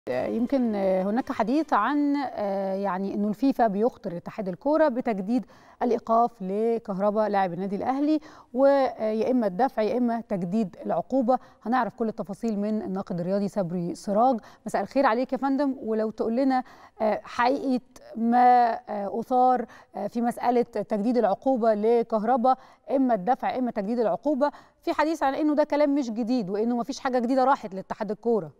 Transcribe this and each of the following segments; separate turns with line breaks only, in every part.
يمكن هناك حديث عن يعني انه الفيفا بيخطر اتحاد الكوره بتجديد الايقاف لكهربا لاعب النادي الاهلي، ويا اما الدفع يا اما تجديد العقوبه. هنعرف كل التفاصيل من الناقد الرياضي صبري سراج. مساء الخير عليك يا فندم، ولو تقول لنا حقيقه ما اثار في مساله تجديد العقوبه لكهربا، اما الدفع اما تجديد العقوبه. في حديث عن انه ده كلام مش جديد وانه ما فيش حاجه جديده راحت لاتحاد الكوره.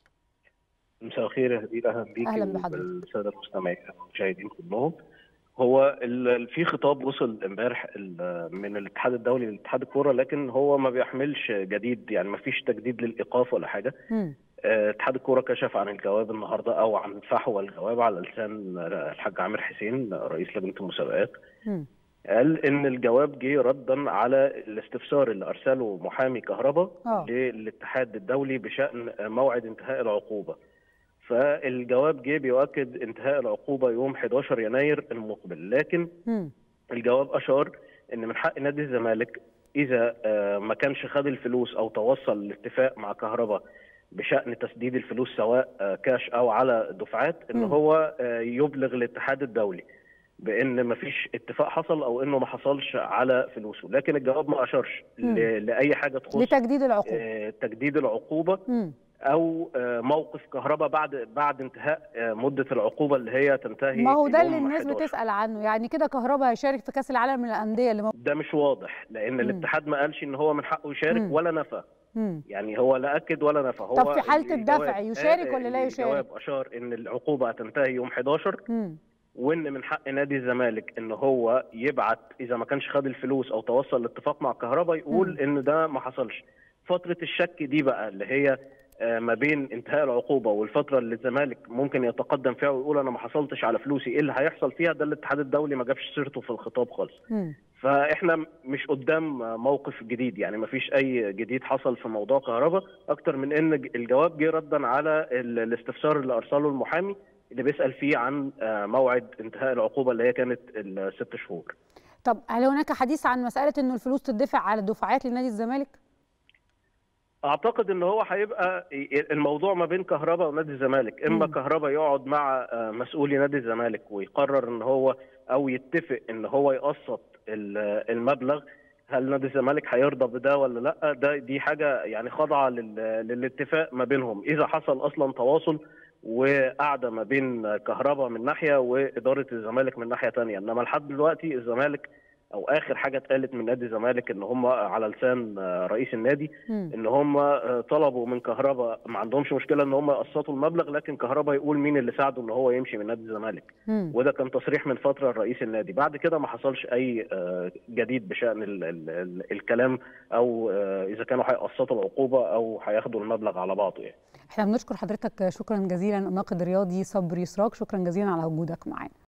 مساء الخير يا هديل، اهلا بيكي
اهلا بحضرتك
وبالساده المشاهدين كلهم. هو في خطاب وصل امبارح من الاتحاد الدولي لاتحاد الكوره، لكن هو ما بيحملش جديد، يعني ما فيش تجديد للايقاف ولا حاجه. اتحاد الكوره كشف عن الجواب النهارده او عن فحوى الجواب على لسان الحاج عامر حسين رئيس لجنه المسابقات. قال ان الجواب جه ردا على الاستفسار اللي ارسله محامي كهربا للاتحاد الدولي بشان موعد انتهاء العقوبه. فالجواب جه بيؤكد انتهاء العقوبه يوم 11 يناير المقبل، لكن الجواب اشار ان من حق نادي الزمالك اذا ما كانش خد الفلوس او توصل لاتفاق مع كهربا بشان تسديد الفلوس سواء كاش او على دفعات، ان هو يبلغ الاتحاد الدولي بان ما فيش اتفاق حصل او انه ما حصلش على فلوسه. لكن الجواب ما اشارش لاي حاجه تخص
لتجديد العقوبه،
تجديد العقوبه او موقف كهربا بعد انتهاء مده العقوبه اللي هي تنتهي.
ما هو ده اللي الناس بتسال عنه، يعني كده كهربا هيشارك في كاس العالم للانديه اللي
ده مش واضح، لان الاتحاد ما قالش ان هو من حقه يشارك ولا نفى. يعني هو لا اكد ولا نفى. هو
طب في حاله الدفع يشارك ولا لا يشارك؟
الجواب اشار ان العقوبه هتنتهي يوم 11 وان من حق نادي الزمالك ان هو يبعت اذا ما كانش خد الفلوس او توصل لاتفاق مع كهربا يقول ان ده ما حصلش. فتره الشك دي بقى اللي هي ما بين انتهاء العقوبه والفتره اللي الزمالك ممكن يتقدم فيها ويقول انا ما حصلتش على فلوسي، ايه اللي هيحصل فيها؟ ده الاتحاد الدولي ما جابش سيرته في الخطاب خالص. فاحنا مش قدام موقف جديد، يعني ما فيش اي جديد حصل في موضوع كهربا اكتر من ان الجواب جه ردا على الاستفسار اللي ارسله المحامي اللي بيسال فيه عن موعد انتهاء العقوبه اللي هي كانت ال6 شهور.
طب هل هناك حديث عن مساله انه الفلوس تدفع على دفعات لنادي الزمالك؟
اعتقد ان هو هيبقى الموضوع ما بين كهربا ونادي الزمالك، اما كهربا يقعد مع مسؤولي نادي الزمالك ويقرر ان هو او يتفق ان هو يقسط المبلغ. هل نادي الزمالك هيرضى بده ولا لا؟ دي حاجه يعني خاضعه للاتفاق ما بينهم، اذا حصل اصلا تواصل وقعده ما بين كهربا من ناحيه واداره الزمالك من ناحيه ثانيه. انما لحد دلوقتي الزمالك او اخر حاجه اتقالت من نادي الزمالك ان هم على لسان رئيس النادي ان هم طلبوا من كهربا، ما عندهمش مشكله ان هم يقسطوا المبلغ، لكن كهربا يقول مين اللي ساعده ان هو يمشي من نادي الزمالك. وده كان تصريح من فتره لرئيس النادي. بعد كده ما حصلش اي جديد بشان الكلام او اذا كانوا هيقسطوا العقوبه او هياخدوا المبلغ على بعضه. يعني
احنا بنشكر حضرتك شكرا جزيلا الناقد الرياضي صبري سراج، شكرا جزيلا على وجودك معانا.